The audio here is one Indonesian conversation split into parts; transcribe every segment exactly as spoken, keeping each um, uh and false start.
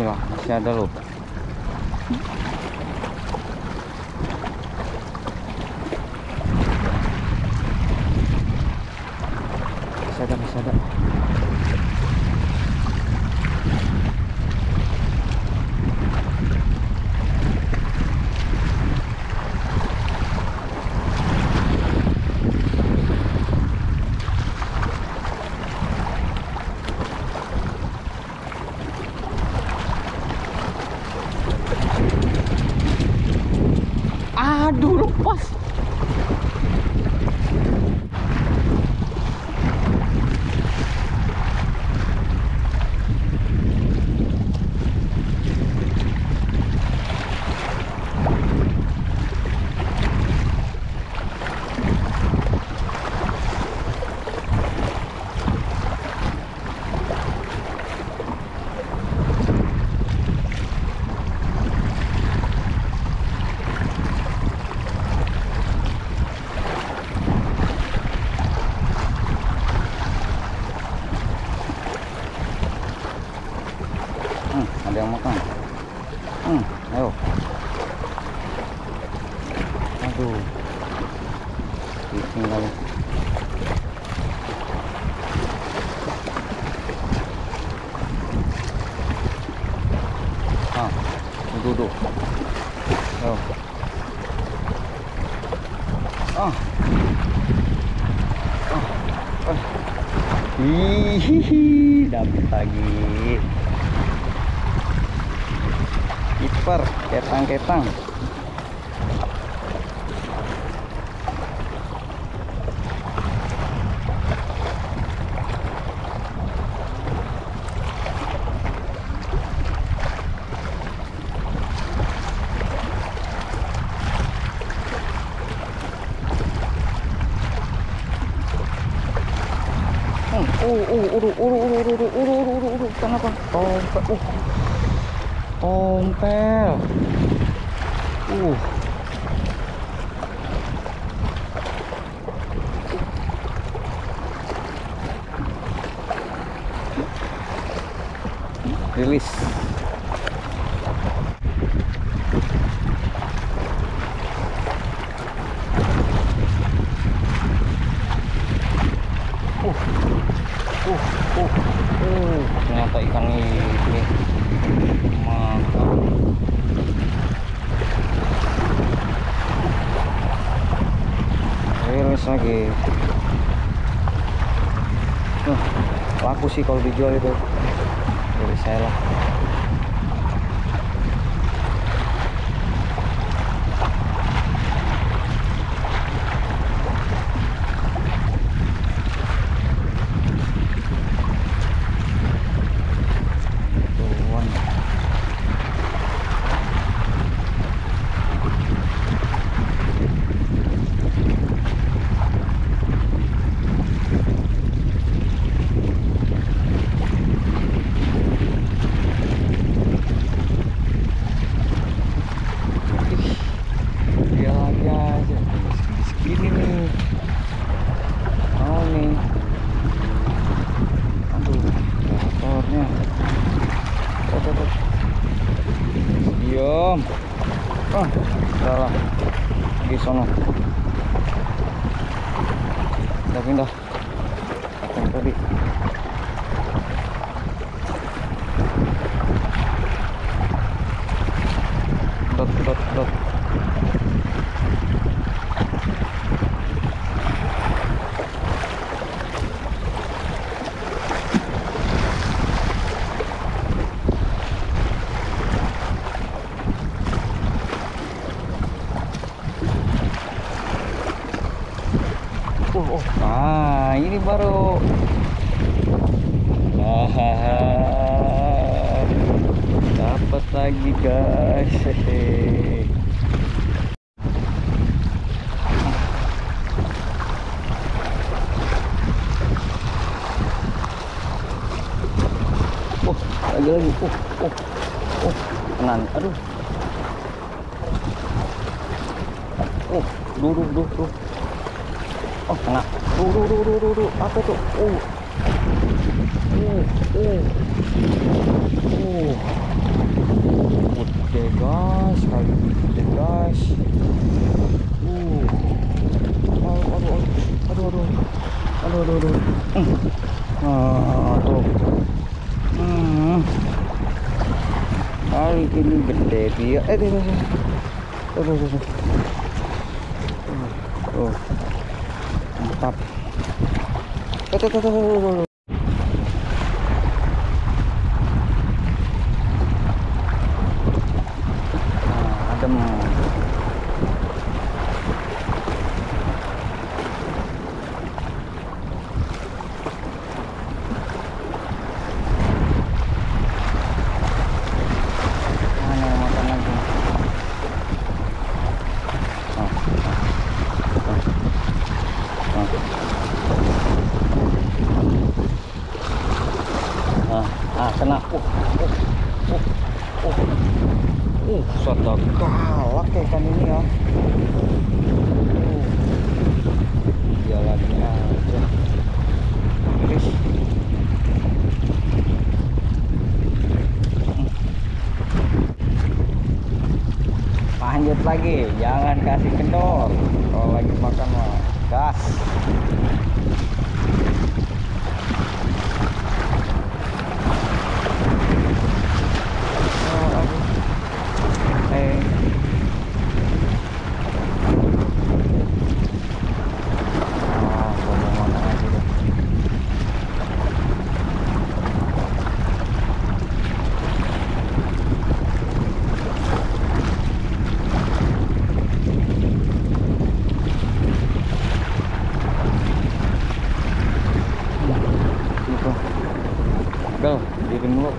Wah, masih ada loh. Masih ada, masih ada. Aduh, lepas. Hmm, ada yang makan. Hmm, ayo. Aduh, tinggal. Ah, duduk. Ayo. Ah. Ah. Ah. Hihihi, dapat lagi. Kiper, ketang-ketang. Oh, oh, oh, uru, uru, uru, uru, uru, uru, uru, uru, kenapa? Tompel, uh, tompel, uh, rilis. Uh, uh, uh, uh, ternyata ikan ini mantap. Rilis lagi. Uh, laku sih kalau dijual itu. Dari saya lah. Diam. Ah, salah. Di sono. Udah pindah. Yang tadi. Dot, dot, dot. Oh, oh. Nah, ini baru. Ah, dapat lagi guys. Oh, lagi lagi. Oh, oh, oh, tenan. Aduh. Oh, duduk, duduk, duduk. Oh, kena. Duh, duh, duh, duh, duh, duh. Apa tuh? Oh. Oh, oh. Oh. Gede guys, kali ini gede guys. Uh, aduh, aduh, aduh, aduh, aduh, aduh, aduh. Hmm. Ah, tuh. Hmm. Kali ini gede dia. Eh, aduh, aduh, aduh, aduh. Oh, mantap. Tuh, tuh, tuh, tuh, tuh, tuh. Adem. Mana yang makan lagi? Ah, ah, ah. Ah, ah, kena. Uh, uh, uh, uh. Uh, sudah galak ya ikan ini ya. Uh, dia lagi aja. Iris. Lanjut lagi, jangan kasih kendor kalau lagi makan mah gas. Oh, aduh. Eh. Ah, gua mau makan aja deh. Gitu. Bel, bikin dulu.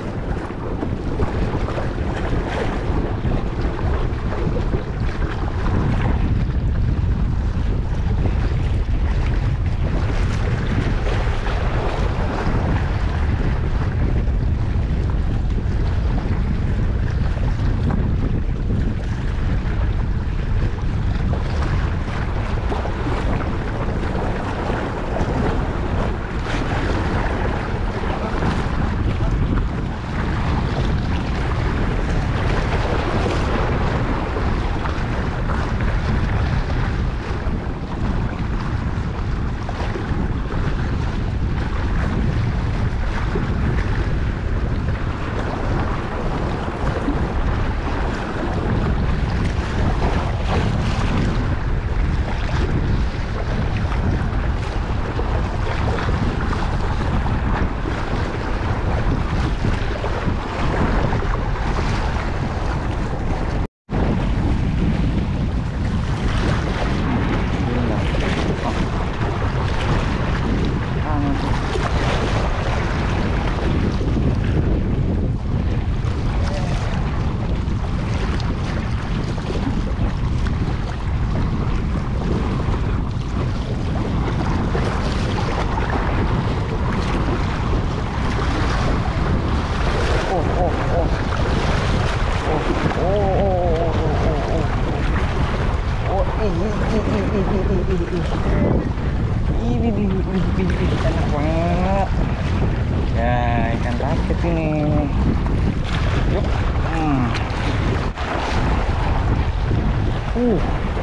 Ini di enak banget. Ya, ikan raket ini. Yuk. Hmm. Uh.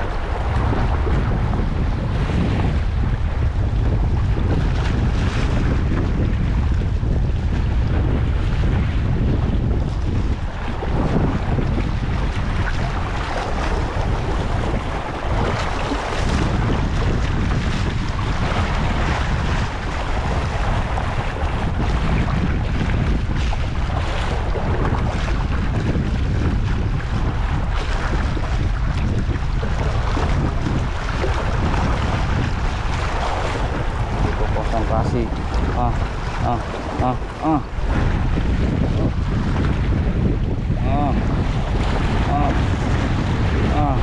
Konsentrasi. Ah, ah, ah, ah. Ah. Ah. Ah.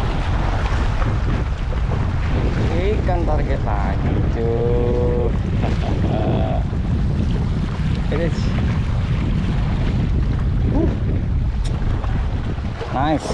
Ikan target lagi, cuy. Ini. Uh. Nice.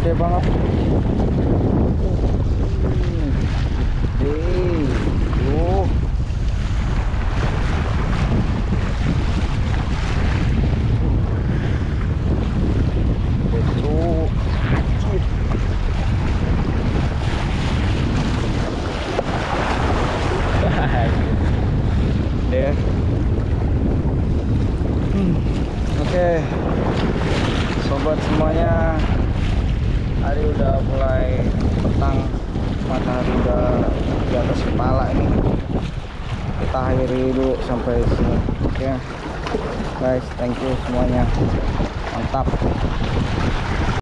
gede banget. Gede. Tuh. Betul. Deh. Hmm. Oke. Okay. Sobat semuanya, hari udah mulai petang, matahari udah di atas kepala ini. Kita akhiri dulu sampai sini. Oke, okay. Guys, thank you semuanya, mantap.